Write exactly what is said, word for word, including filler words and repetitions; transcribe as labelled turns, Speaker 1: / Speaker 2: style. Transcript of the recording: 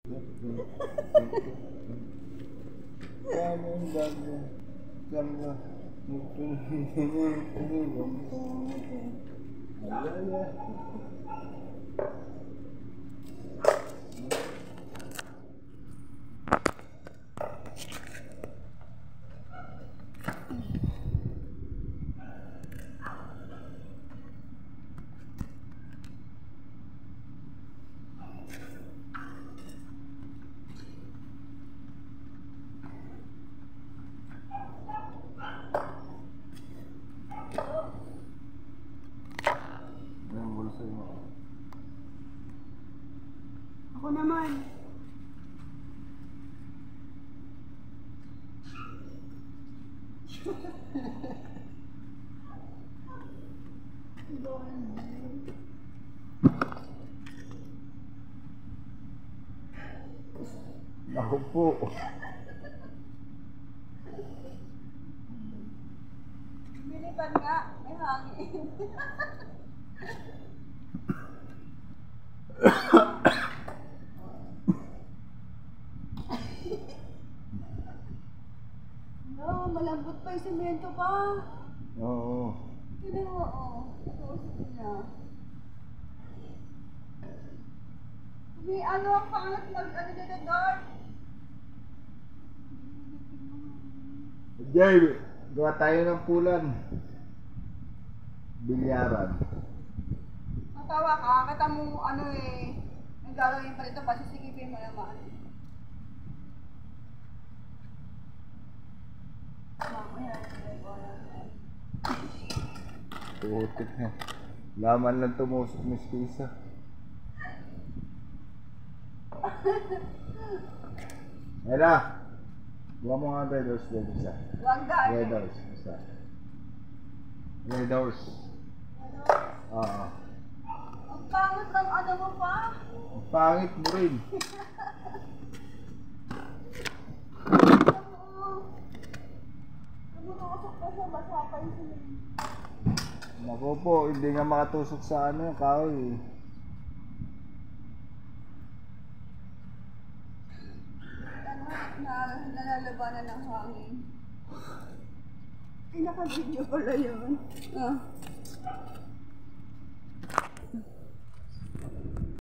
Speaker 1: Ako naman.
Speaker 2: Ako po.
Speaker 1: Bilipan nga, may hangin. No, malambot pa yung semento pa.
Speaker 2: Oo.
Speaker 1: Hindi mo, oo. Ituusap nila. May ano ang pangat mag ano dito, Dor?
Speaker 2: Jay, gawa tayo ng pulan. Bilyaran.
Speaker 1: Matawa ka, kata mo ano eh, ang gagawin pa rito, pasisikipin mo naman. Mamaya,
Speaker 2: Tuhutik na. Laman lang tumusok, Miss Kisa. Ella, buka mo nga red horse dito isa.
Speaker 1: Huwag daan.
Speaker 2: Red horse, isa. Red horse. Oo.
Speaker 1: Ang pangit ng ano mo pa.
Speaker 2: Ang pangit mo rin.
Speaker 1: Tumutusok pa siya, basa pa yung siling.
Speaker 2: Naku po, hindi nga makatusok sa ano yung kahoy eh.
Speaker 1: Ano, na, nalalabanan ng hangin. Ay, naka-video pala yun. Ah.